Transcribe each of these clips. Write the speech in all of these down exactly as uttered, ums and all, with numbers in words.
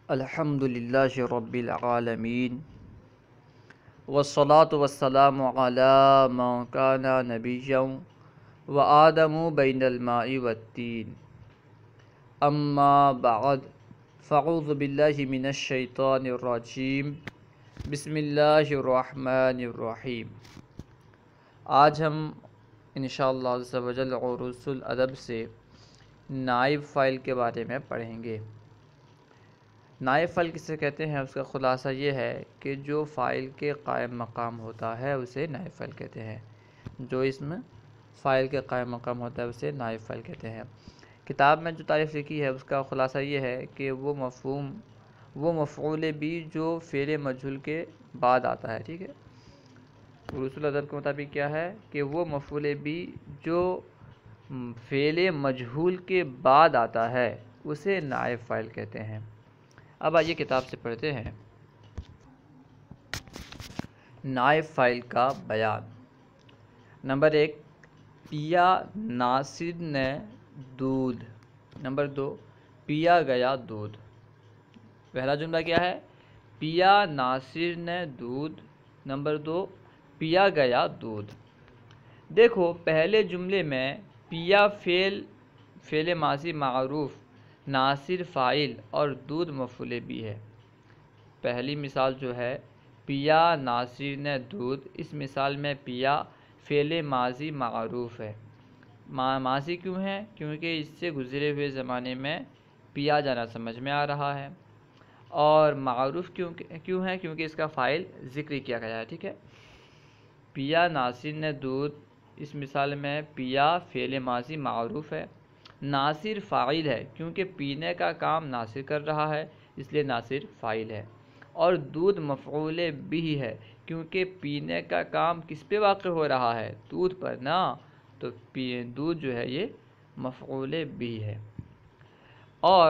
الحمدللہ رب العالمین والصلاة والسلام علی من کان نبیا وآدم بین الماء والتین اما بعد فاعوذ باللہ من الشیطان الرجیم بسم اللہ الرحمن الرحیم۔ آج ہم انشاءاللہ عز و جل عروض الادب سے نائب فاعل کے بارے میں پڑھیں گے۔ نائب فاعل کسے کہتے ہیں؟ اس کا خلاصہ یہ ہے کہ جو فاعل کے قائم مقام ہوتا ہے اسے نائب فاعل کہتے ہیں۔ جو اسم فاعل کے قائم مقام ہوتا ہے اسے نائب فاعل کہتے ہیں۔ کتاب میں جو تعریف لکھی ہے اس کا خلاصہ یہ ہے کہ وہ مفہوم وہ مفعول بھی جو فعل مجہول کے بعد آتا ہے، ٹھیک ہے۔ عروض الادب کے مطابق کیا ہے کہ وہ مفعول بھی جو فعل مجہول کے بعد آتا ہے اسے نائب فاعل کہتے ہیں۔ اب آئیے کتاب سے پڑھتے ہیں۔ نائب فاعل کا بیان۔ نمبر ایک، پیا ناصر نے دودھ۔ نمبر دو، پیا گیا دودھ۔ پہلا جملہ کیا ہے؟ پیا ناصر نے دودھ۔ نمبر دو، پیا گیا دودھ۔ دیکھو پہلے جملے میں پیا فعل فعل ماضی معروف، ناصر فاعل اور دودھ مفعول بھی ہے۔ پہلی مثال جو ہے پیا ناصر نے دودھ، اس مثال میں پیا فعل ماضی معروف ہے۔ ماضی کیوں ہے؟ کیونکہ اس سے گزرے ہوئے زمانے میں پیا جانا سمجھ میں آ رہا ہے، اور معروف کیوں کیوں ہے؟ کیونکہ اس کا فاعل ذکر کیا گیا ہے، ٹھیک ہے۔ پیا ناصر نے دودھ، اس مثال میں پیا فعل ماضی معروف ہے، ناصر فاعل ہے کیونکہ پینے کا کام ناصر کر رہا ہے اس لیے ناصر فاعل ہے، اور دودھ مفعول بھی ہے کیونکہ پینے کا کام کس پہ واقع ہو رہا ہے؟ دودھ پر نا، تو دودھ جو ہے یہ مفعول بھی ہے۔ اور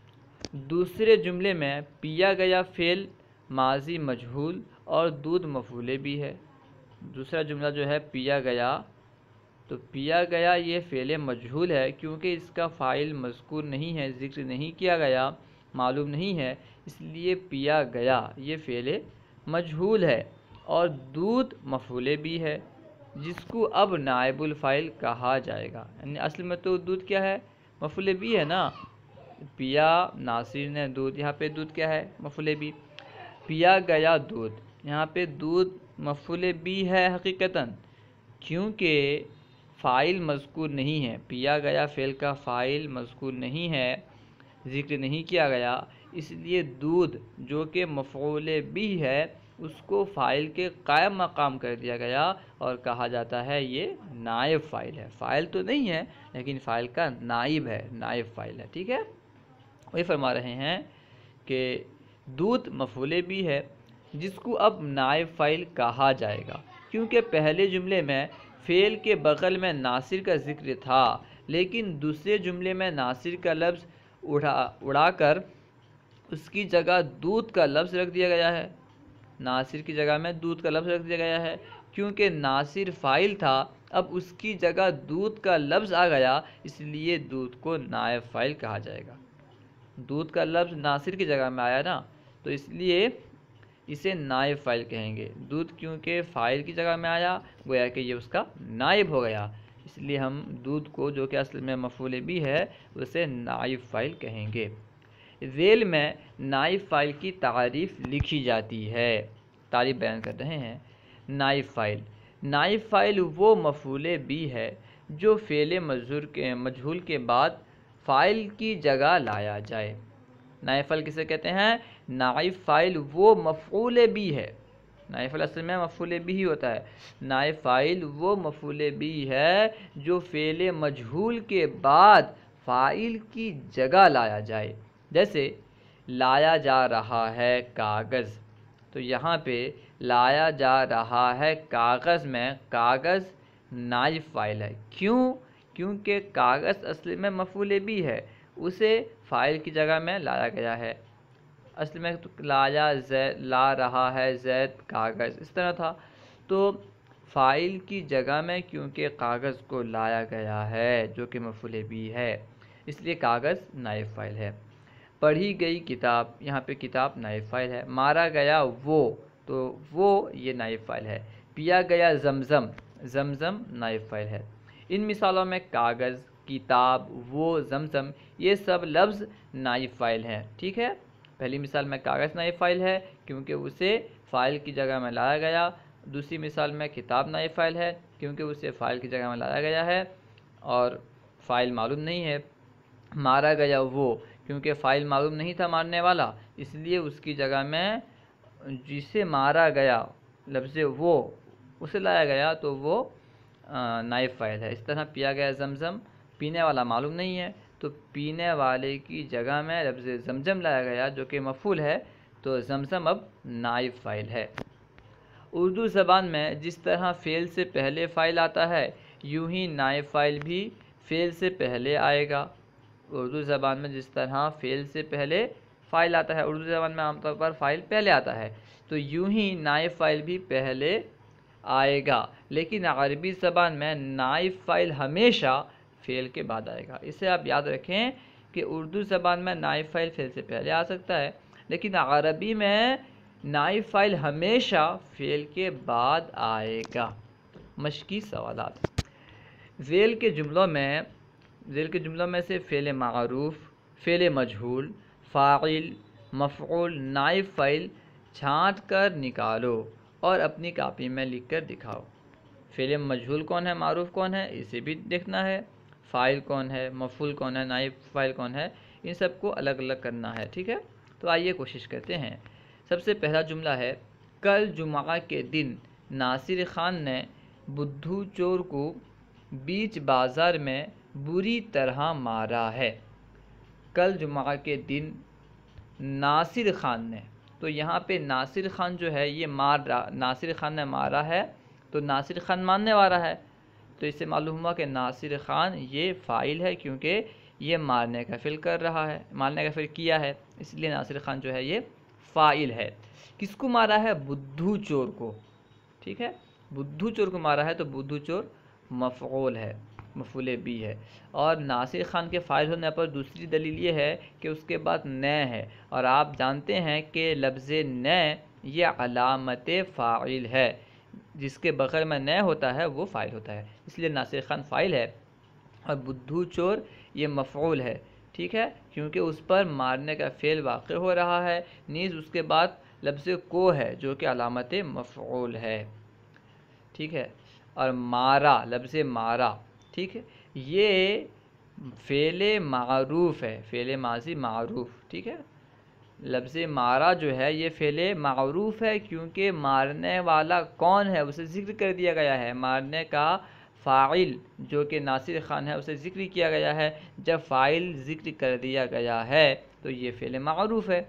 دوسرے جملے میں پیا گیا فعل ماضی مجہول اور دودھ مفعول بھی ہے۔ دوسرا جملہ جو ہے پیا گیا، تو پیا گیا یہ فعل مجہول ہے کیونکہ اس کا فاعل مذکور نہیں ہے، ذکر نہیں کیا گیا، معلوم نہیں ہے، اس لیے پیا گیا یہ فعل مجہول ہے، اور دودھ مفعول بھی ہے جس کو اب نائب الفاعل کہا جائے گا۔ یعنی اصل میں تو دودھ کیا ہے؟ مفعول بھی ہے نا۔ پیا ناصر نے دودھ، یہاں پہ دودھ کیا ہے؟ مفعول بھی۔ پیا گیا دودھ، یہاں پہ دودھ مفعول بھی ہے حقیقتاً، کیونکہ فاعل مذکور نہیں ہے۔ پیا گیا فعل کا فاعل مذکور نہیں ہے، ذکر نہیں کیا گیا، اس لیے دودھ جو کہ مفعول بھی ہے اس کو فاعل کے قائم مقام کر دیا گیا اور کہا جاتا ہے یہ نائب فاعل ہے۔ فاعل تو نہیں ہے لیکن فاعل کا نائب ہے، نائب فاعل ہے، ٹھیک ہے۔ وہی فرما رہے ہیں کہ دودھ مفعول بھی ہے جس کو اب نائب فاعل کہا جائے گا کیونکہ پہلے جملے میں فعل کے بغل میں ناصر کا ذکر تھا، لیکن دوسرے جملے میں ناصر کا لفظ اڑا اڑا کر اس کی جگہ دودھ کا لفظ رکھ دیا گیا ہے۔ ناصر کی جگہ میں دودھ کا لفظ رکھ دیا گیا ہے کیونکہ ناصر فاعل تھا، اب اس کی جگہ دودھ کا لفظ آ گیا، اس لیے دودھ کو نائب فاعل کہا جائے گا۔ دودھ کا لفظ ناصر کی جگہ میں آیا نا، تو اس لیے اسے نائب فاعل کہیں گے۔ دودھ کیونکہ فاعل کی جگہ میں آیا، گویا کہ یہ اس کا نائب ہو گیا، اس لیے ہم دودھ کو جو کہ اصل میں مفعول بھی ہے اسے نائب فاعل کہیں گے۔ ذیل میں نائب فاعل کی تعریف لکھی جاتی ہے۔ تعریف بیان کر رہے ہیں۔ نائب فاعل نائب فاعل وہ مفعول بھی ہے جو فعل مجہول کے بعد فاعل کی جگہ لایا جائے۔ نائب فاعل کسے کہتے ہیں؟ نائب فاعل وہ مفعول بھی ہے، نائب فاعل اصل میں مفعول بھی ہی ہوتا ہے۔ نائب فاعل وہ مفعول بھی ہے جو فعل مجہول کے بعد فاعل کی جگہ لایا جائے۔ جیسے لایا جا رہا ہے کاغذ، تو یہاں پہ لایا جا رہا ہے کاغذ میں کاغذ نائب فاعل ہے۔ کیوں؟ کیونکہ کاغذ اصل میں مفعول بھی ہے، اسے فاعل کی جگہ میں لایا گیا ہے۔ اصل میں تو لایا زید لا رہا ہے زید کاغذ اس طرح تھا، تو فاعل کی جگہ میں کیونکہ کاغذ کو لایا گیا ہے جو کہ مفعول بھی ہے، اس لیے کاغذ نائب فاعل ہے۔ پڑھی گئی کتاب، یہاں پہ کتاب نائب فاعل ہے۔ مارا گیا وہ، تو وہ یہ نائب فاعل ہے۔ پیا گیا زمزم، زمزم نائب فاعل ہے۔ ان مثالوں میں کاغذ، کتاب، وہ، زمزم یہ سب لفظ نائب فاعل ہیں، ٹھیک ہے۔ پہلی مثال میں کاغذ نائب فاعل ہے کیونکہ اسے فاعل کی جگہ میں لایا گیا۔ دوسری مثال میں کتاب نائب فاعل ہے کیونکہ اسے فاعل کی جگہ میں لایا گیا ہے اور فاعل معلوم نہیں ہے۔ مارا گیا وہ کیونکہ فاعل معلوم نہیں تھا مارنے والا، اس لیے اس کی جگہ میں جسے مارا گیا لفظ وہ اسے لایا گیا تو وہ نائب فاعل ہے۔ اس طرح پیا گیا زمزم، پینے والا معلوم نہیں ہے تو پینے والے کی جگہ میں لفظ زمزم لایا گیا جو کہ مفعول ہے، تو زمزم اب نائب فاعل ہے۔ اردو زبان میں جس طرح فعل سے پہلے فاعل آتا ہے، یوں ہی نائب فاعل بھی فعل سے پہلے آئے گا۔ اردو زبان میں جس طرح فعل سے پہلے فاعل آتا ہے، اردو زبان میں عام طور پر فاعل پہلے آتا ہے، تو یوں ہی نائب فاعل بھی پہلے آئے گا، لیکن عربی زبان میں نائب فاعل ہمیشہ فعل کے بعد آئے گا۔ اسے آپ یاد رکھیں کہ اردو زبان میں نائب فاعل فعل سے پہلے آ سکتا ہے، لیکن عربی میں نائب فاعل ہمیشہ فعل کے بعد آئے گا۔ مشقی سوالات۔ ذیل کے جملوں میں ذیل کے جملوں میں سے فعل معروف، فعل مجہول، فاعل، مفعول، نائب فاعل چھانٹ کر نکالو اور اپنی کاپی میں لکھ کر دکھاؤ۔ فعل مجہول کون ہے، معروف کون ہے، اسے بھی دیکھنا ہے، فاعل کون ہے، مفعول کون ہے، نائب فاعل کون ہے، ان سب کو الگ الگ کرنا ہے، ٹھیک ہے۔ تو آئیے کوشش کرتے ہیں۔ سب سے پہلا جملہ ہے، کل جمعہ کے دن ناصر خان نے بدھو چور کو بیچ بازار میں بری طرح مارا ہے۔ کل جمعہ کے دن ناصر خان نے، تو یہاں پہ ناصر خان جو ہے یہ مار رہا، ناصر خان نے مارا ہے تو ناصر خان مارنے والا ہے، تو اس سے معلوم ہوا کہ ناصر خان یہ فاعل ہے کیونکہ یہ مارنے کا فعل کر رہا ہے، مارنے کا فعل کیا ہے، اس لیے ناصر خان جو ہے یہ فاعل ہے۔ کس کو مارا ہے، بدھو چور کو، ٹھیک ہے، بدھو چور کو مارا ہے تو بدھو چور مفعول ہے، مفعول بھی ہے۔ اور ناصر خان کے فاعل ہونے پر دوسری دلیل یہ ہے کہ اس کے بعد نے ہے، اور آپ جانتے ہیں کہ لفظ نے یہ علامت فاعل ہے، جس کے بغیر میں نے ہوتا ہے وہ فاعل ہوتا ہے، اس لیے ناصر خان فاعل ہے اور بدھو چور یہ مفعول ہے، ٹھیک ہے، کیونکہ اس پر مارنے کا فعل واقع ہو رہا ہے، نیز اس کے بعد لفظ کو ہے جو کہ علامت مفعول ہے، ٹھیک ہے۔ اور مارا، لفظ مارا، ٹھیک ہے، یہ فعل معروف ہے، فعل ماضی معروف، ٹھیک ہے۔ لفظ مارا جو ہے یہ فعل معروف ہے کیونکہ مارنے والا کون ہے اسے ذکر کر دیا گیا ہے، مارنے کا فاعل جو کہ ناصر خان ہے اسے ذکر کیا گیا ہے، جب فاعل ذکر کر دیا گیا ہے تو یہ فعل معروف ہے۔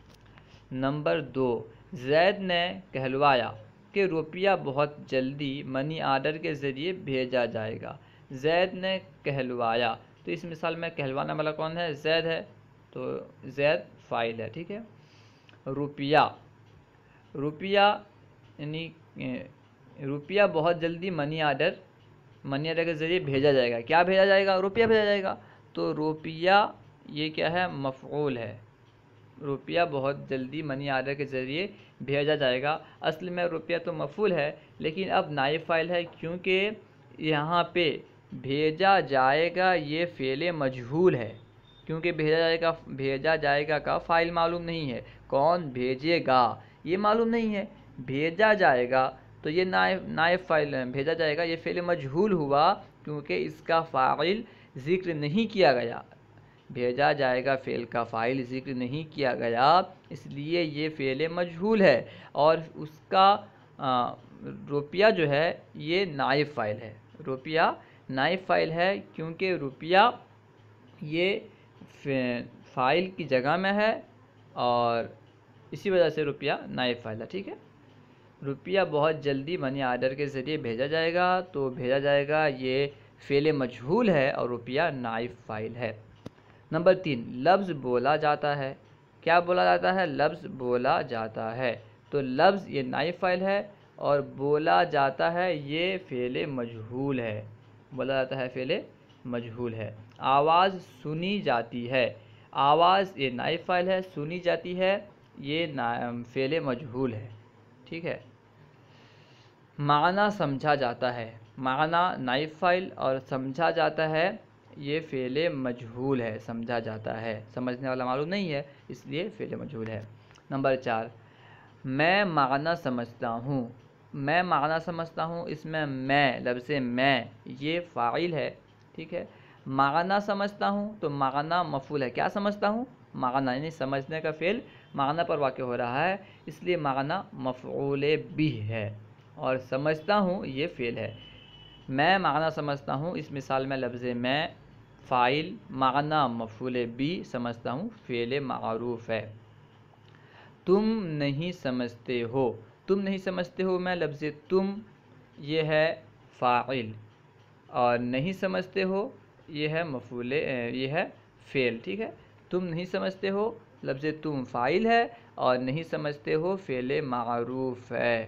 نمبر دو، زید نے کہلوایا کہ روپیہ بہت جلدی منی آرڈر کے ذریعے بھیجا جائے گا۔ زید نے کہلوایا، تو اس مثال میں کہلوانے والا کون ہے، زید ہے، تو زید فاعل ہے، ٹھیک ہے۔ روپیہ، روپیہ یعنی روپیہ بہت جلدی منی آرڈر منی آرڈر کے ذریعے بھیجا جائے گا، کیا بھیجا جائے گا، روپیہ بھیجا جائے گا، تو روپیہ یہ کیا ہے، مفعول ہے، روپیہ بہت جلدی منی آرڈر کے ذریعے بھیجا جائے گا۔ اصل میں روپیہ تو مفعول ہے لیکن اب نائب فاعل ہے کیونکہ یہاں پہ بھیجا جائے گا یہ فعل مجہول ہے، کیونکہ بھیجا جائے گا بھیجا جائے گا کا فاعل معلوم نہیں ہے، کون بھیجے گا یہ معلوم نہیں ہے، بھیجا جائے گا تو یہ نائب نائب فاعل بھیجا جائے گا، یہ فعل مجہول ہوا کیونکہ اس کا فاعل ذکر نہیں کیا گیا، بھیجا جائے گا فعل کا فاعل ذکر نہیں کیا گیا، اس لیے یہ فعل مجہول ہے، اور اس کا روپیہ جو ہے یہ نائب فاعل ہے، روپیہ نائب فاعل ہے کیونکہ روپیہ یہ فاعل کی جگہ میں ہے اور اسی وجہ سے روپیہ نائب فاعل ہے، ٹھیک ہے۔ روپیہ بہت جلدی منی آرڈر کے ذریعے بھیجا جائے گا، تو بھیجا جائے گا یہ فعل مجہول ہے اور روپیہ نائب فاعل ہے۔ نمبر تین، لفظ بولا جاتا ہے، کیا بولا جاتا ہے، لفظ بولا جاتا ہے، تو لفظ یہ نائب فاعل ہے اور بولا جاتا ہے یہ فعل مجہول ہے، بولا جاتا ہے فعل مجہول ہے۔ آواز سنی جاتی ہے، آواز یہ نائب فاعل ہے، سنی جاتی ہے یہ فعل مجہول ہے، ٹھیک ہے۔ معنی سمجھا جاتا ہے، معنی نائب فاعل اور سمجھا جاتا ہے یہ فعل مجہول ہے، سمجھا جاتا ہے، سمجھنے والا معلوم نہیں ہے اس لیے فعل مجہول ہے۔ نمبر چار، میں معنی سمجھتا ہوں، میں معنی سمجھتا ہوں، اس میں میں لفظ میں یہ فاعل ہے، ٹھیک ہے۔ معنی سمجھتا ہوں تو معنی مفعول ہے، کیا سمجھتا ہوں؟ معنی، یعنی سمجھنے کا فعل معنی پر واقع ہو رہا ہے اس لیے معنی مفعول بھی ہے، اور سمجھتا ہوں یہ فعل ہے۔ میں معنی سمجھتا ہوں، اس مثال میں لفظ میں فاعل، معنی مفعول بھی، سمجھتا ہوں فعل معروف ہے۔ تم نہیں سمجھتے ہو، تم نہیں سمجھتے ہو میں لفظ تم یہ ہے فاعل، اور نہیں سمجھتے ہو یہ ہے مفعول، یہ ہے فعل، ٹھیک ہے۔ تم نہیں سمجھتے ہو لفظ تم فاعل ہے اور نہیں سمجھتے ہو فعل معروف ہے۔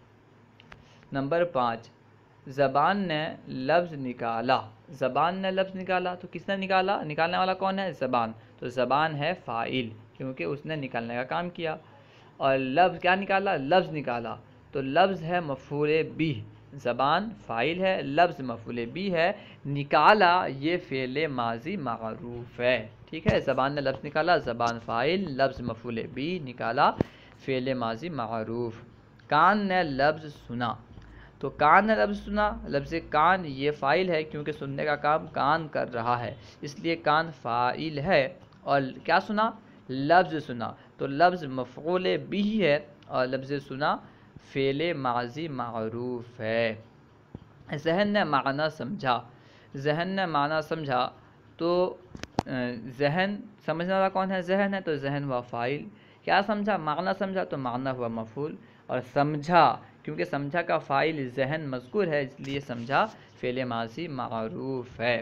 نمبر پانچ، زبان نے لفظ نکالا، زبان نے لفظ نکالا تو کس نے نکالا؟ نکالنے والا کون ہے؟ زبان، تو زبان ہے فاعل کیونکہ اس نے نکالنے کا کام کیا، اور لفظ کیا نکالا؟ لفظ نکالا، تو لفظ ہے مفعول بھی، زبان فاعل ہے، لفظ مفعول بھی ہے، نکالا یہ فعل ماضی معروف ہے، ٹھیک ہے۔ زبان نے لفظ نکالا، زبان فاعل، لفظ مفعول بھی، نکالا فعل ماضی معروف۔ کان نے لفظ سنا، تو کان نے لفظ سنا، لفظ کان یہ فاعل ہے کیونکہ سننے کا کام کان کر رہا ہے اس لیے کان فاعل ہے، اور کیا سنا؟ لفظ سنا، تو لفظ مفعول بھی ہے اور لفظ سنا فعل ماضی معروف ہے۔ ذہن نے معنی سمجھا، ذہن نے معنی سمجھا تو ذہن سمجھنے والا کون ہے؟ ذہن ہے، تو ذہن ہوا فاعل، کیا سمجھا؟ معنی سمجھا تو معنی ہوا مفعول، اور سمجھا کیونکہ سمجھا کا فاعل ذہن مذکور ہے اس لیے سمجھا فعل ماضی معروف ہے۔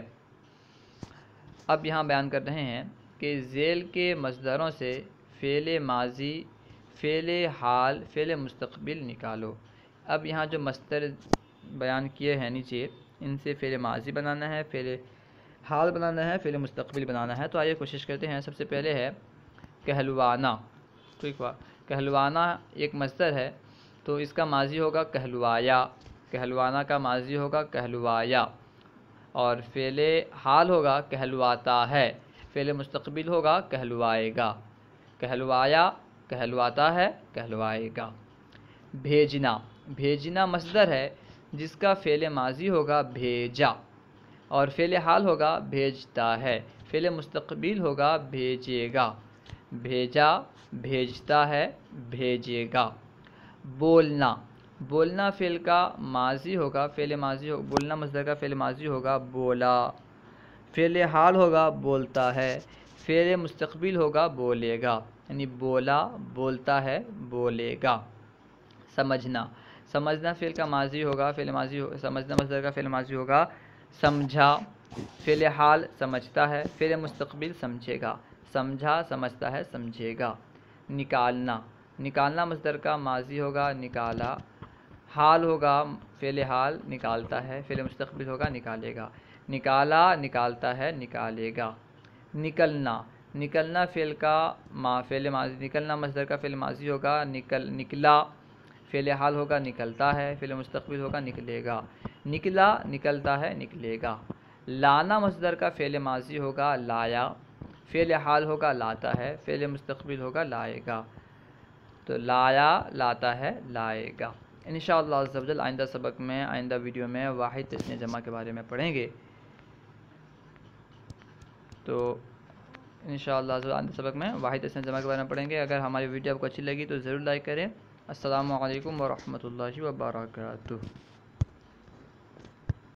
اب یہاں بیان کر رہے ہیں کہ ذیل کے مصدروں سے فعل ماضی، فعل حال، فعل مستقبل نکالو۔ اب یہاں جو مصدر بیان کیے ہیں نیچے ان سے فعل ماضی بنانا ہے، فعل حال بنانا ہے، فعل مستقبل بنانا ہے، تو آئیے کوشش کرتے ہیں۔ سب سے پہلے ہے کہلوانا، ٹھیک ہے، کہلوانا ایک مصدر ہے تو اس کا ماضی ہوگا کہلوایا، کہلوانا کا ماضی ہوگا کہلوایا، اور فعل حال ہوگا کہلواتا ہے، فعل مستقبل ہوگا کہلوائے گا، کہلوایا کہلواتا ہے کہلوائے گا۔ بھیجنا، بھیجنا مصدر ہے جس کا فعل ماضی ہوگا بھیجا، اور فعل حال ہوگا بھیجتا ہے، فعل مستقبل ہوگا بھیجے گا، بھیجا بھیجتا ہے بھیجے گا۔ بولنا، بولنا فعل کا ماضی ہوگا، فعل ماضی ہو بولنا مصدر کا فعل ماضی ہوگا بولا، فعل حال ہوگا بولتا ہے، فعل مستقبل ہوگا بولے گا، یعنی بولا بولتا ہے بولے گا۔ سمجھنا، سمجھنا فعل کا ماضی ہوگا، فعل ماضی ہو سمجھنا مصدر کا فعل ماضی ہوگا سمجھا، فعل حال سمجھتا ہے، فعل مستقبل سمجھے گا، سمجھا سمجھتا ہے سمجھے گا۔ نکالنا، نکالنا مصدر کا ماضی ہوگا نکالا، حال ہوگا فعل حال نکالتا ہے، فعل مستقبل ہوگا نکالے گا، نکالا نکالتا ہے نکالے گا۔ نکلنا، نکلنا فعل کا ما فعل ماضی نکلنا مصدر کا فعل ماضی ہوگا نکل نکلا، فعل حال ہوگا نکلتا ہے، فعل مستقبل ہوگا نکلے گا، نکلا نکلتا ہے نکلے گا۔ لانا مصدر کا فعل ماضی ہوگا لایا، فعل حال ہوگا لاتا ہے، فعل مستقبل ہوگا لائے گا، تو لایا لاتا ہے لائے گا۔ انشاءاللہ عز و جل آئندہ سبق میں آئندہ ویڈیو میں واحد تثنیہ جمع کے بارے میں پڑھیں گے، تو انشاءاللہ عز و جل آئندہ سبق میں واحد تثنیہ جمع کے بارے میں پڑھیں گے۔ اگر ہماری ویڈیو آپ کو اچھی لگی تو ضرور لائک کریں۔ السلام علیکم ورحمۃ اللہ وبرکاتہ۔